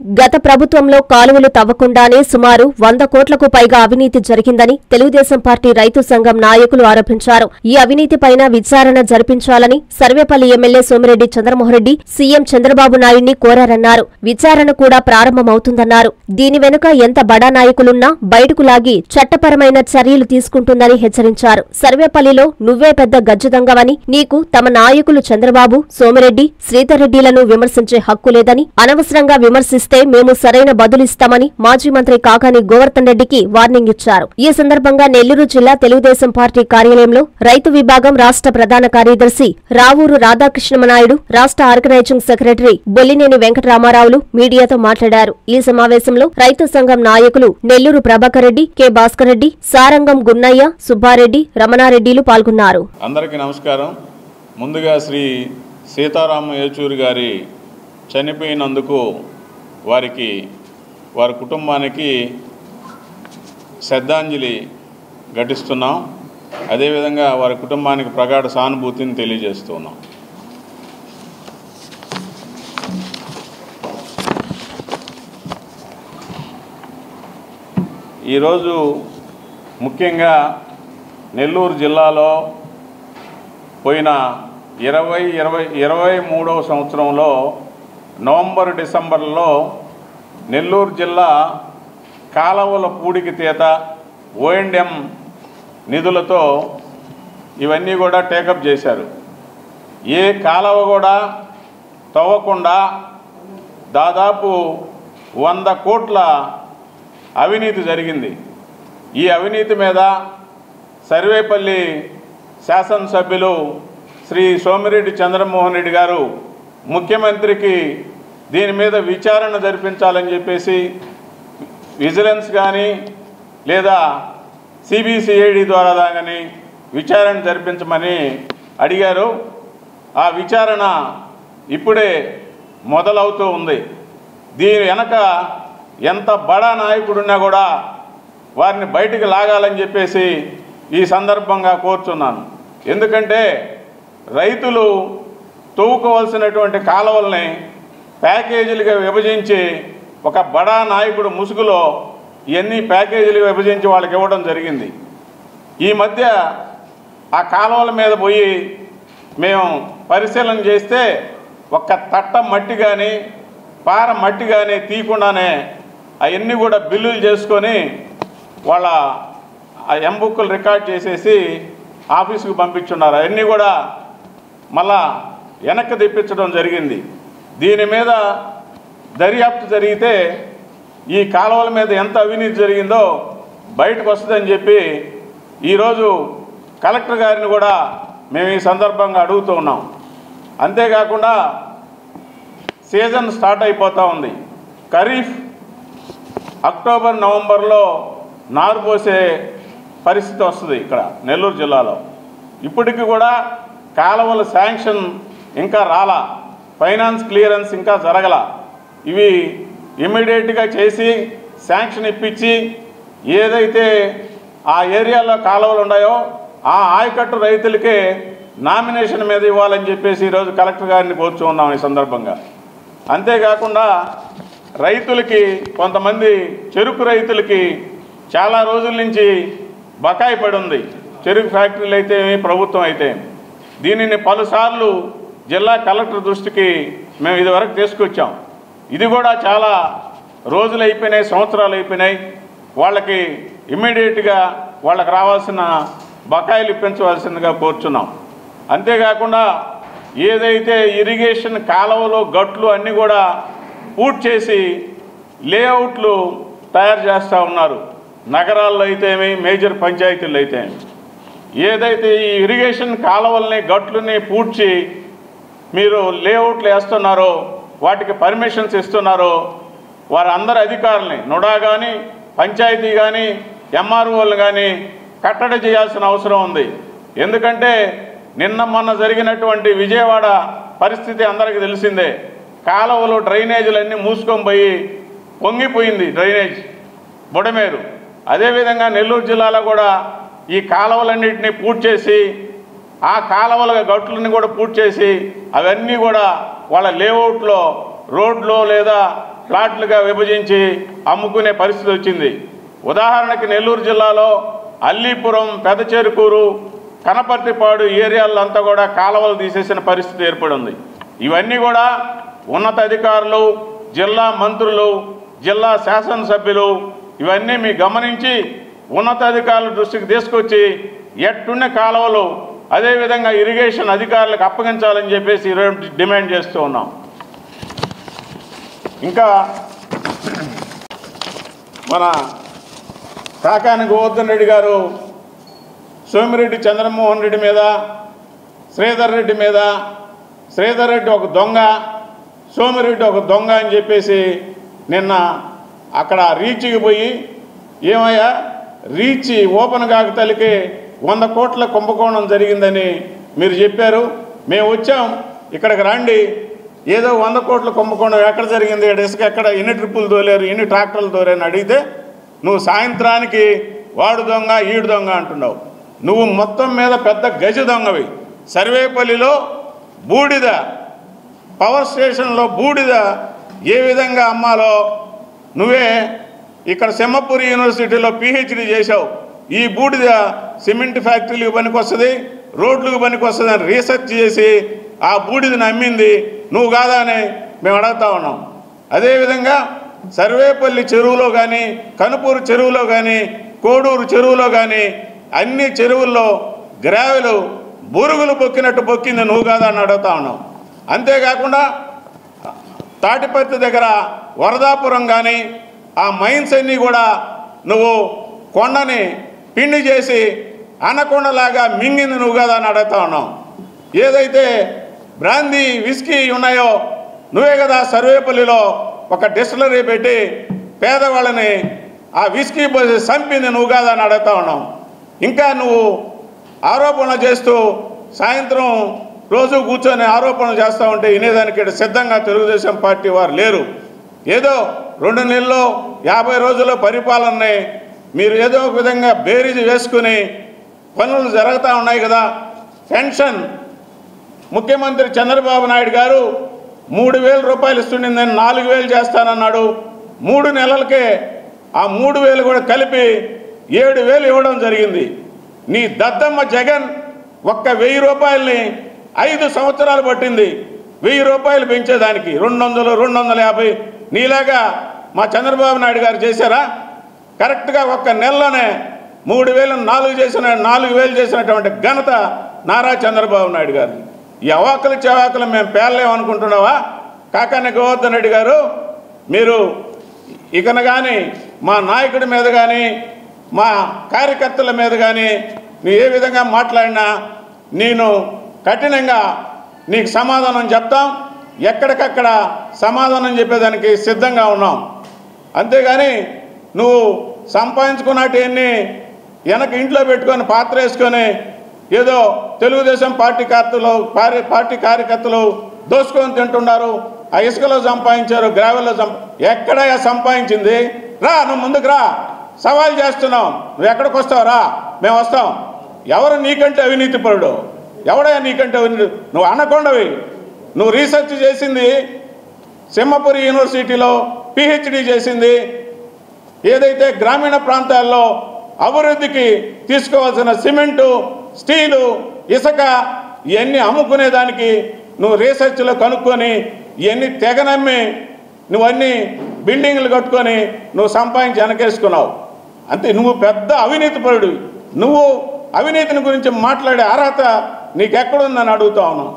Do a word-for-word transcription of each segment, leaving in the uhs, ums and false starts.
గత ప్రభుత్వంలో కాలువలు తవ్వకుండానే సుమారు వంద కోట్లకు పైగా అవినీతి జరిగిందని తెలుగుదేశం పార్టీ రైతు సంఘం నాయకులు ఆరోపించారు. ఈ అవినీతిపైన విచారణ జరిపించాలని సర్వేపల్లి ఎమ్మెల్యే సోమిరెడ్డి చంద్రమోహన్రెడ్డి సీఎం చంద్రబాబు నాయుడిని కోరారన్నారు. విచారణ కూడా ప్రారంభమవుతుందన్నారు. దీని వెనుక ఎంత బడా నాయకులున్నా బయటకు లాగి చట్టపరమైన చర్యలు తీసుకుంటుందని హెచ్చరించారు. సర్వేపల్లిలో నువ్వే పెద్ద గజ్జుదంగవని, నీకు తమ నాయకులు చంద్రబాబు, సోమిరెడ్డి, శ్రీధర్రెడ్డిలను విమర్శించే హక్కు లేదని, అనవసరంగా విమర్శిస్తే మేము సరైన బదులిస్తామని మాజీ మంత్రి కాకాని గోవర్ధన్ రెడ్డికి వార్నింగ్ ఇచ్చారు. ఈ సందర్భంగా నెల్లూరు జిల్లా తెలుగుదేశం పార్టీ కార్యాలయంలో రైతు విభాగం రాష్ట్ర ప్రధాన కార్యదర్శి రావూరు రాధాకృష్ణమనాయుడు, రాష్ట్ర ఆర్గనైజింగ్ సెక్రటరీ బొల్లినేని వెంకటరామారావులు మీడియాతో మాట్లాడారు. ఈ సమావేశంలో రైతు సంఘం నాయకులు నెల్లూరు ప్రభాకర్ రెడ్డి, కె భాస్కర్ రెడ్డి, సారంగం గున్నయ్య, సుబ్బారెడ్డి, రమణారెడ్డిలు పాల్గొన్నారు. అందరికీ నమస్కారం. ముందుగా శ్రీ సీతారామ యేచూరి గారి చనిపోయినందుకు వారికి, వారి కుటుంబానికి శ్రద్ధాంజలి ఘటిస్తున్నాం. అదేవిధంగా వారి కుటుంబానికి ప్రగాఢ సానుభూతిని తెలియజేస్తున్నాం. ఈరోజు ముఖ్యంగా నెల్లూరు జిల్లాలో పోయిన ఇరవై ఇరవై ఇరవై మూడవ సంవత్సరంలో నవంబర్ డిసెంబర్లో నెల్లూరు జిల్లా కాలవల పూడికి తీత, ఓ అండ్ ఎం నిధులతో ఇవన్నీ కూడా టేకప్ చేశారు. ఏ కాలవ కూడా తవ్వకుండా దాదాపు వంద కోట్ల అవినీతి జరిగింది. ఈ అవినీతి మీద సర్వేపల్లి శాసనసభ్యులు శ్రీ సోమిరెడ్డి చంద్రమోహన్ రెడ్డి గారు ముఖ్యమంత్రికి దీని మీద విచారణ జరిపించాలని చెప్పేసి విజిలెన్స్ కానీ లేదా సిబిసిఐడి ద్వారా కానీ విచారణ జరిపించమని అడిగారు. ఆ విచారణ ఇప్పుడే మొదలవుతూ ఉంది. దీని వెనక ఎంత బడా నాయకుడున్నా కూడా వారిని బయటికి లాగాలని చెప్పేసి ఈ సందర్భంగా కోరుచున్నాను. ఎందుకంటే రైతులు తవ్వుకోవాల్సినటువంటి కాలువల్ని ప్యాకేజీలుగా విభజించి ఒక బడా నాయకుడు ముసుగులో ఇవన్నీ ప్యాకేజీలు విభజించి వాళ్ళకి ఇవ్వడం జరిగింది. ఈ మధ్య ఆ కాలువల మీద పోయి మేము పరిశీలన చేస్తే ఒక్క తట్ట మట్టి కానీ పార మట్టి కానీ తీయకుండానే అవన్నీ కూడా బిల్లులు చేసుకొని వాళ్ళ ఆ ఎంబుక్కులు రికార్డ్ చేసేసి ఆఫీసుకు పంపించున్నారు. అవన్నీ కూడా మళ్ళా వెనక్కి తెప్పించడం జరిగింది. దీని మీద దర్యాప్తు జరిగితే ఈ కాలువల మీద ఎంత అవినీతి జరిగిందో బయటకు వస్తుందని చెప్పి ఈరోజు కలెక్టర్ గారిని కూడా మేము ఈ సందర్భంగా అడుగుతూ ఉన్నాం. అంతేకాకుండా సీజన్ స్టార్ట్ అయిపోతూ ఉంది. ఖరీఫ్ అక్టోబర్ నవంబర్లో నారు పోసే పరిస్థితి వస్తుంది ఇక్కడ నెల్లూరు జిల్లాలో. ఇప్పటికి కూడా కాలువల శాంక్షన్ ఇంకా రాలా, ఫైనాన్స్ క్లియరెన్స్ ఇంకా జరగల. ఇవి ఇమ్మీడియట్గా చేసి శాంక్షన్ ఇప్పించి ఏదైతే ఆ ఏరియాలో కాలువలు ఉన్నాయో ఆ ఆయకట్టు రైతులకే నామినేషన్ మీద ఇవ్వాలని చెప్పేసి ఈరోజు కలెక్టర్ గారిని కోరుచున్నాం ఈ సందర్భంగా. అంతేకాకుండా రైతులకి, కొంతమంది చెరుకు రైతులకి చాలా రోజుల నుంచి బకాయి పడి ఉంది. చెరుకు ఫ్యాక్టరీలు అయితే, ప్రభుత్వం అయితే. దీనిని పలుసార్లు జిల్లా కలెక్టర్ దృష్టికి మేము ఇదివరకు తీసుకొచ్చాం. ఇది కూడా చాలా రోజులు అయిపోయినాయి, సంవత్సరాలు అయిపోయినాయి. వాళ్ళకి ఇమ్మీడియట్గా వాళ్ళకి రావాల్సిన బకాయిలు ఇప్పించవలసిందిగా కోరుచున్నాం. అంతేకాకుండా ఏదైతే ఇరిగేషన్ కాలువలు, గట్లు అన్నీ కూడా పూర్తి చేసి లేఅవుట్లు తయారు చేస్తూ ఉన్నారు. నగరాల్లో అయితేమి, మేజర్ పంచాయతీల్లో అయితే ఏదైతే ఈ ఇరిగేషన్ కాలువల్ని, గట్లని పూడ్చి మీరు లేఅవుట్లు వేస్తున్నారో, వాటికి పర్మిషన్స్ ఇస్తున్నారో, వారి అందరి అధికారులని, నుడా కానీ, పంచాయతీ కానీ, ఎంఆర్ఓలు కానీ కట్టడి చేయాల్సిన అవసరం ఉంది. ఎందుకంటే నిన్న మొన్న జరిగినటువంటి విజయవాడ పరిస్థితి అందరికీ తెలిసిందే. కాలువలు, డ్రైనేజీలన్నీ మూసుకొని పోయి పొంగిపోయింది డ్రైనేజ్ బుడమేరు. అదేవిధంగా నెల్లూరు జిల్లాలో కూడా ఈ కాలువలన్నింటినీ పూర్తి చేసి, ఆ కాలువల గట్లని కూడా పూర్తి చేసి అవన్నీ కూడా వాళ్ళ లేఅవుట్లో, రోడ్లో లేదా ప్లాట్లుగా విభజించి అమ్ముకునే పరిస్థితి వచ్చింది. ఉదాహరణకి నెల్లూరు జిల్లాలో అల్లీపురం, పెదచెరుకూరు, కనపర్తిపాడు ఏరియాల్లో అంతా కూడా కాలువలు తీసేసిన పరిస్థితి ఏర్పడింది. ఇవన్నీ కూడా ఉన్నత అధికారులు, జిల్లా మంత్రులు, జిల్లా శాసనసభ్యులు ఇవన్నీ మీ గమనించి ఉన్నతాధికారుల దృష్టికి తీసుకొచ్చి ఎట్టున్న కాలువలు అదేవిధంగా ఇరిగేషన్ అధికారులకు అప్పగించాలని చెప్పేసి ఈరోజు డిమాండ్ చేస్తూ ఉన్నాం. ఇంకా మన కాకాని గోవర్ధన్ రెడ్డి గారు సోమిరెడ్డి చంద్రమోహన్ రెడ్డి మీద, శ్రీధర్ రెడ్డి మీద, శ్రీధర్ రెడ్డి ఒక దొంగ, సోమిరెడ్డి ఒక దొంగ అని చెప్పేసి నిన్న అక్కడ రీచ్కి పోయి, ఏమయ్యా రీచ్ ఓపెన్ కాకతలికి వంద కోట్ల కుంభకోణం జరిగిందని మీరు చెప్పారు, మేము వచ్చాం ఇక్కడికి రండి, ఏదో వంద కోట్ల కుంభకోణం ఎక్కడ జరిగింది, ఇసుక ఎక్కడ, ఎన్ని ట్రిప్పులు తోలేరు, ఎన్ని ట్రాక్టర్లు తోలేరు అడిగితే నువ్వు సాయంత్రానికి వాడు దొంగ ఈడు దొంగ అంటున్నావు. నువ్వు మొత్తం మీద పెద్ద గజ దొంగవి. సర్వేపల్లిలో బూడిద, పవర్ స్టేషన్లో బూడిద ఏ విధంగా అమ్మాలో నువ్వే ఇక్కడ సింహపురి యూనివర్సిటీలో పిహెచ్డి చేశావు. ఈ బూడిద సిమెంట్ ఫ్యాక్టరీలకు పనికొస్తుంది, రోడ్లకు పనికొస్తుంది అని రీసెర్చ్ చేసి ఆ బూడిదని అమ్మింది నువ్వు కాదా అని మేము అడుగుతా ఉన్నాం. అదేవిధంగా సర్వేపల్లి చెరువులో కానీ, కనుపూరు చెరువులో కానీ, కోడూరు చెరువులో కానీ అన్ని చెరువుల్లో గ్రావెలు బురుగులు పొక్కినట్టు పొక్కింది నువ్వు కాదా అని అడుగుతా ఉన్నాం. అంతేకాకుండా తాటిపత్తి దగ్గర వరదాపురం కానీ ఆ మైన్స్ అన్నీ కూడా నువ్వు కొండని పిండి చేసి అనకొండలాగా మింగింది నువ్వు కదా అని అడుగుతా ఉన్నాం. ఏదైతే బ్రాందీ విస్కీ ఉన్నాయో నువ్వే కదా సర్వేపల్లిలో ఒక డిస్టిలరీ పెట్టి పేదవాళ్ళని ఆ విస్కీ పోసి చంపింది నువ్వు కదా అని అడుగుతా ఉన్నాం. ఇంకా నువ్వు ఆరోపణలు చేస్తూ సాయంత్రం రోజు కూర్చొని ఆరోపణలు చేస్తూ ఉంటే వినేదానికి సిద్ధంగా తెలుగుదేశం పార్టీ వారు లేరు. ఏదో రెండు నెలల్లో యాభై రోజుల పరిపాలనని మీరు ఏదో ఒక విధంగా బేరీజు వేసుకుని పనులు జరుగుతూ ఉన్నాయి కదా. పెన్షన్ ముఖ్యమంత్రి చంద్రబాబు నాయుడు గారు మూడు వేల రూపాయలు ఇస్తుండేదని నాలుగు వేలు చేస్తానన్నాడు. మూడు నెలలకే ఆ మూడు వేలు కూడా కలిపి ఏడు వేలు ఇవ్వడం జరిగింది. నీ దద్దమ్మ జగన్ ఒక్క వెయ్యి రూపాయలని ఐదు సంవత్సరాలు పట్టింది వెయ్యి రూపాయలు పెంచేదానికి. రెండు వందలు రెండు వందల యాభై నీలాగా మా చంద్రబాబు నాయుడు గారు చేశారా? కరెక్ట్గా ఒక్క నెలలోనే మూడు వేలు నాలుగు చేసిన నాలుగు వేలు చేసినటువంటి ఘనత నారా చంద్రబాబు నాయుడు గారు. ఈ అవాకులు చెవాకులు మేము పేర్లేమనుకుంటున్నావా? కాకాని గోవర్ధన్ రెడ్డి గారు, మీరు ఇకన కానీ మా నాయకుడి మీద కానీ మా కార్యకర్తల మీద కానీ నువ్వు ఏ విధంగా మాట్లాడినా నేను కఠినంగా నీకు సమాధానం చెప్తాం. ఎక్కడికక్కడ సమాధానం చెప్పేదానికి సిద్ధంగా ఉన్నాం. అంతేగాని నువ్వు సంపాదించుకున్నట్టేన్ని వెనక ఇంట్లో పెట్టుకొని పాత్ర వేసుకొని ఏదో తెలుగుదేశం పార్టీ కార్యకర్తలు పార్టీ కార్యకర్తలు దోసుకొని తింటున్నారు, ఆ ఇసుకలో సంపాదించారు, గ్రావెల్లో సంపా ఎక్కడ సంపాదించింది? రా, నువ్వు ముందుకు రా, సవాల్ చేస్తున్నాం. నువ్వు ఎక్కడికి వస్తావు? రా, మేము వస్తాం. ఎవరు నీకంటే అవినీతి పరుడు? ఎవడయ్యా నీకంటే అవినీతి? నువ్వు అనకొండవి. నువ్వు రీసెర్చ్ చేసింది సింహపురి యూనివర్సిటీలో పిహెచ్డి చేసింది. ఏదైతే గ్రామీణ ప్రాంతాల్లో అభివృద్ధికి తీసుకోవాల్సిన సిమెంటు, స్టీలు, ఇసుక ఇవన్నీ అమ్ముకునేదానికి నువ్వు రీసెర్చ్లో కనుక్కొని ఇవన్నీ తెగనమ్మి నువ్వన్నీ బిల్డింగ్లు కట్టుకొని నువ్వు సంపాదించి వెనకేసుకున్నావు. అంతే, నువ్వు పెద్ద అవినీతి పరుడు. నువ్వు అవినీతిని గురించి మాట్లాడే అర్హత నీకెక్కడుందని అడుగుతా ఉన్నావు.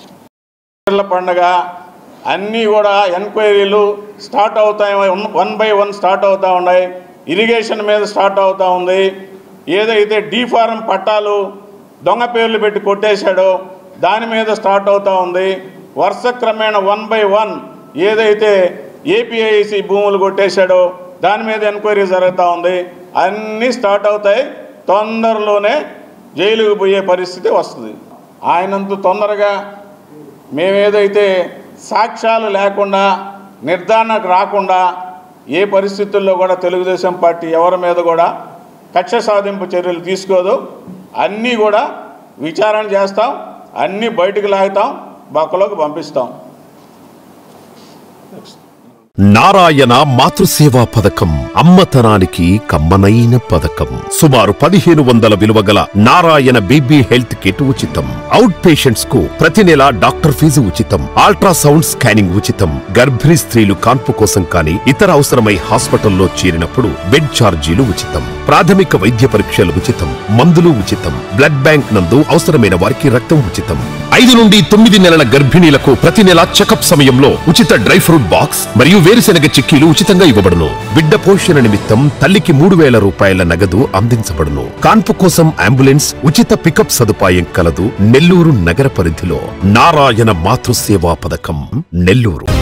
పండుగ అన్నీ కూడా ఎంక్వైరీలు స్టార్ట్ అవుతాయి, వన్ బై వన్ స్టార్ట్ అవుతూ ఉన్నాయి. ఇరిగేషన్ మీద స్టార్ట్ అవుతూ ఉంది. ఏదైతే డీ ఫారం పట్టాలు దొంగ పేర్లు పెట్టి కొట్టేశాడో దాని మీద స్టార్ట్ అవుతూ ఉంది. వరుస క్రమేణ వన్ బై వన్ ఏదైతే ఏపీఐసి భూములు కొట్టేశాడో దాని మీద ఎంక్వైరీ జరుగుతూ ఉంది. అన్నీ స్టార్ట్ అవుతాయి. తొందరలోనే జైలుకు పోయే పరిస్థితి వస్తుంది. ఆయనంత తొందరగా మేమేదైతే సాక్ష్యాలు లేకుండా నిర్ధారణకు రాకుండా ఏ పరిస్థితుల్లో కూడా తెలుగుదేశం పార్టీ ఎవరి మీద కూడా కక్ష సాధింపు చర్యలు తీసుకోదు. అన్నీ కూడా విచారణ చేస్తాం, అన్నీ బయటకు లాగుతాం, బక్కలోకి పంపిస్తాం. నారాయణ మాతృసేవా పథకం అమ్మతనానికి కమ్మనైన పథకం. సుమారు పదిహేను వందల విలువ గల నారాయణ బీబీ హెల్త్ కిట్ ఉచితం. అవుట్ పేషెంట్స్ కు ప్రతి నెల డాక్టర్ ఫీజు ఉచితం. అల్ట్రాసౌండ్ స్కానింగ్ ఉచితం. గర్భిణీ స్త్రీలు కాన్పు కోసం కానీ ఇతర అవసరమై హాస్పిటల్లో చేరినప్పుడు బెడ్ ఛార్జీలు ఉచితం. ప్రాథమిక వైద్య పరీక్షలు ఉచితం. మందులు ఉచితం. బ్లడ్ బ్యాంక్ నందు అవసరమైన వారికి రక్తం ఉచితం. ఐదు నుండి తొమ్మిది నెలల గర్భిణీలకు ప్రతి నెల చెకప్ సమయంలో ఉచిత డ్రై ఫ్రూట్ బాక్స్ మరియు వేరుశెనగ చిక్కీలు ఉచితంగా ఇవ్వబడును. బిడ్డ పోషణ నిమిత్తం తల్లికి మూడు వేల రూపాయల నగదు అందించబడును. కాన్పు కోసం అంబులెన్స్ ఉచిత పికప్ సదుపాయం కలదు. నెల్లూరు నగర పరిధిలో నారాయణ మాతృసేవా పథకం, నెల్లూరు.